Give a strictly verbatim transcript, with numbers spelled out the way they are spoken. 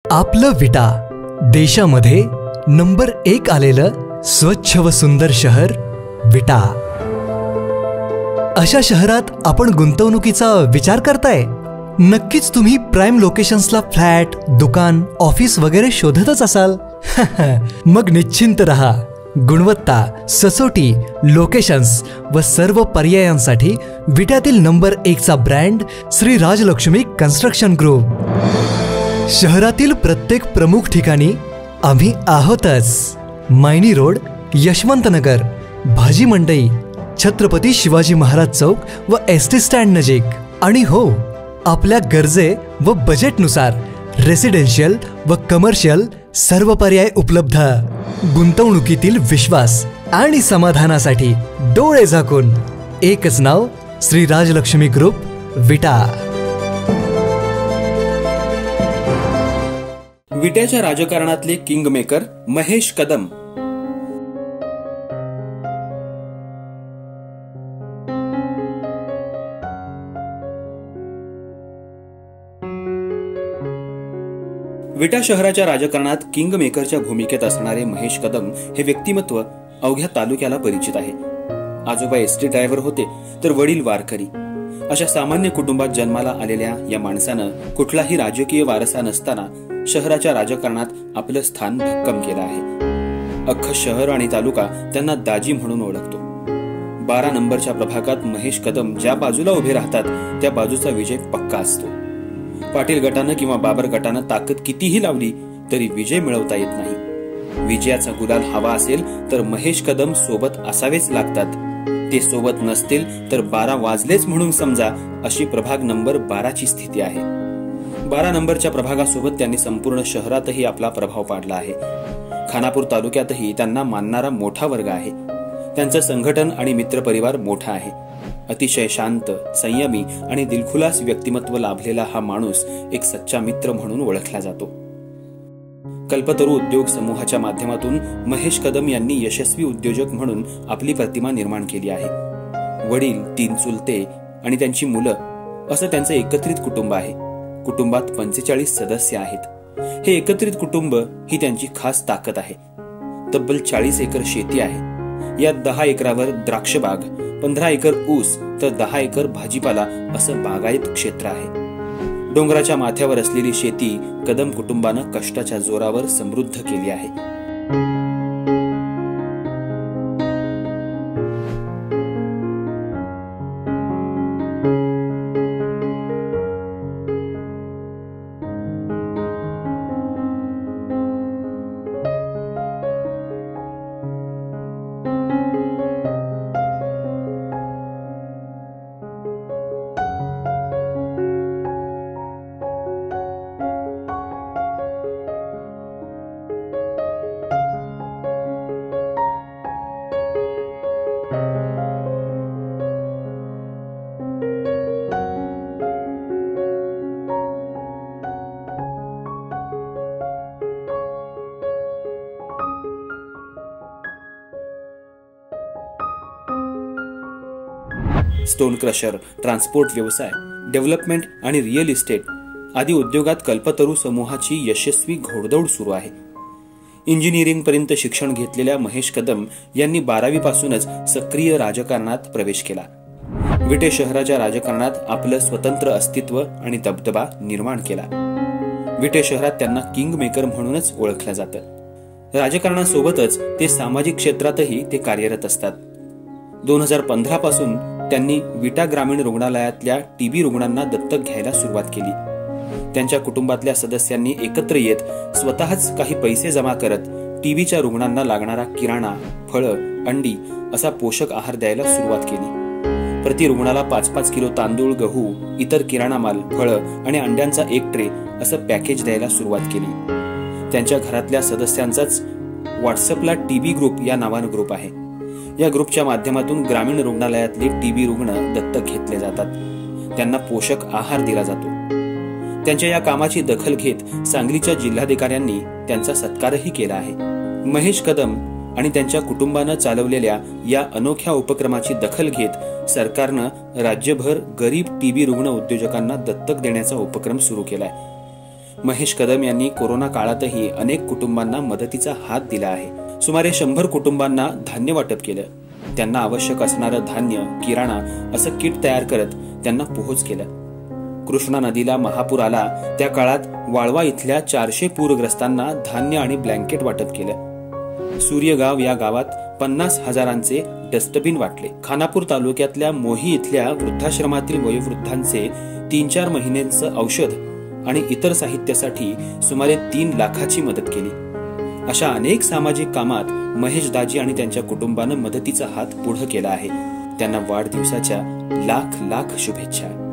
आपलं विटा देशामध्ये नंबर एक आलेलं स्वच्छ व सुंदर शहर विटा। अशा शहरात आपण गुंतवणुकीचा विचार करताय? नक्कीच तुम्ही प्राइम लोकेशन्सला फ्लॅट, दुकान, ऑफिस वगैरे शोधतच असाल। मग निश्चिंत रहा, गुणवत्ता, सचोटी, लोकेशन्स व सर्व पर्यायांसाठी विट्यातील नंबर एक चा brand Shri Rajlakshmi construction group. शहरातील प्रत्येक प्रमुख ठिकाणी आम्ही आहोतच। मायनी रोड, यशवंतनगर, भाजी मंडई, छत्रपती शिवाजी महाराज चौक व एसटी स्टँड नजीक। आणि हो, आपल्या गरजे व बजेटनुसार रेसिडेन्शियल व कमर्शियल सर्व पर्याय उपलब्ध। गुंतवणुकीतील विश्वास आणि समाधानासाठी डोळे झाकून एकच नाव, श्री राजलक्ष्मी ग्रुप, विटा। विट्याच्या राजकारणातले किंगमेकर महेश कदम। विटा शहराच्या राजकारणात किंगमेकरच्या भूमिकेत असणारे महेश कदम हे व्यक्तिमत्व अवघ्या तालुक्याला परिचित आहे। आजोबा एसटी ड्रायव्हर होते तर वडील वारकरी। अशा सामान्य कुटुंबात जन्माला आलेल्या या माणसानं कुठलाही राजकीय वारसा नसताना शहराच्या राजकारणात आपलं स्थान भक्कम केलं आहे। अख्खं शहर आणि तालुका त्यांना दाजी म्हणून ओळखतो। बारा नंबरच्या प्रभागात महेश कदम ज्या बाजूला उभे राहतात त्या बाजूचा विजय पक्का असतो। पाटील गटानं किंवा बाबर गटानं ताकद कितीही लावली तरी विजय मिळवता येत नाही। विजयाचा गुलाल हवा असेल तर महेश कदम सोबत असावेच लागतात। ते सोबत नसतील तर बारा वाजलेच म्हणून समजा, अशी प्रभाग नंबर बाराची स्थिती आहे। बारा नंबरच्या प्रभागासोबत त्यांनी संपूर्ण शहरातही आपला प्रभाव पाडला आहे। खानापूर तालुक्यातही त्यांना मानणारा मोठा वर्ग आहे। त्यांचं संघटन आणि मित्रपरिवार मोठा आहे। अतिशय शांत, संयमी आणि दिलखुलास व्यक्तिमत्व लाभलेला हा माणूस एक सच्चा मित्र म्हणून ओळखला जातो। कल्पतरू उद्योग समूहाच्या माध्यमातून महेश कदम यांनी यशस्वी उद्योजक म्हणून आपली प्रतिमा निर्माण केली आहे। वडील, तीन चुलते आणि त्यांची मुलं असं त्यांचं एकत्रित कुटुंब आहे। कुटुंबात पंचेचाळीस सदस्य आहेत। हे एकत्रित कुटुंब ही त्यांची खास ताकद आहे। तब्बल चाळीस एकर शेती आहे। यात दहा एकरावर द्राक्षबाग, पंधरा एकर ऊस तर दहा एकर भाजीपाला असं बागायत क्षेत्र आहे। डोंगराच्या माथ्यावर असलेली शेती कदम कुटुंबानं कष्टाच्या जोरावर समृद्ध केली आहे। स्टोन क्रशर, ट्रान्सपोर्ट व्यवसाय, डेव्हलपमेंट आणि रिअल इस्टेट आदी उद्योगात कल्पतरू समूहाची यशस्वी घोडदौड सुरू आहे। इंजिनिअरिंग पर्यंत शिक्षण घेतलेल्या महेश कदम यांनी बारावी पासूनच सक्रिय राजकारणात प्रवेश केला। विटे शहराच्या राजकारणात आपलं स्वतंत्र अस्तित्व आणि दबदबा निर्माण केला। विटे शहरात त्यांना किंग मेकर म्हणूनच ओळखलं जातं। राजकारणासोबतच ते सामाजिक क्षेत्रातही ते कार्यरत असतात। दोन हजार पंधरा पासून त्यांनी विटा ग्रामीण रुग्णालयातल्या टीबी रुग्णांना दत्तक घ्यायला सुरुवात केली। त्यांच्या कुटुंबातल्या सदस्यांनी एकत्र येत स्वतःच काही पैसे जमा करत टीबीच्या रुग्णांना लागणारा किराणा, फळं, अंडी असा पोषक आहार द्यायला सुरुवात केली। प्रति रुग्णाला पाच पाच किलो तांदूळ, गहू, इतर किराणा माल, फळं आणि अंड्यांचा एक ट्रे असं पॅकेज द्यायला सुरुवात केली। त्यांच्या घरातल्या सदस्यांचाच व्हॉट्सअपला टीबी ग्रुप या नावानं ग्रुप आहे। या ग्रुपच्या माध्यमातून ग्रामीण रुग्णालयातले टीबी रुग्ण दत्तक घेतले जातात। त्यांना पोषक आहार दिला जातो। त्यांच्या या कामाची दखल घेत सांगलीच्या जिल्हाधिकाऱ्यांनी त्यांचा सत्कारही केला आहे। महेश कदम आणि त्यांच्या कुटुंबानं चालवलेल्या या अनोख्या उपक्रमाची दखल घेत सरकारनं राज्यभर गरीब टीबी रुग्ण उद्योजकांना दत्तक देण्याचा उपक्रम सुरू केलाय। महेश कदम यांनी कोरोना काळातही अनेक कुटुंबांना मदतीचा हात दिला आहे. सुमारे शंभर कुटुंबांना धान्य वाटप केलं. त्यांना आवश्यक असणारं धान्य, किराणा असं किट तयार करत त्यांना पोहोच केलं. कृष्णा नदीला महापूर आला त्या काळात वाळवा इथल्या चारशे पूरग्रस्तांना धान्य आणि ब्लँकेट वाटप केलं. सूर्यगाव या गावात पन्नास हजारांचे डस्टबिन वाटले. खानापूर तालुक्यातल्या मोही इथल्या वृद्धाश्रमातील वयोवृद्धांचे तीन चार महिन्यांचं औषध आणि इतर साहित्यासाठी सुमारे तीन लाखाची मदत केली. अशा अनेक सामाजिक कामात महेश दाजी आणि त्यांच्या कुटुंबानं मदतीचा हात पुढे केला आहे. त्यांना वाढदिवसाच्या लाख लाख शुभेच्छा.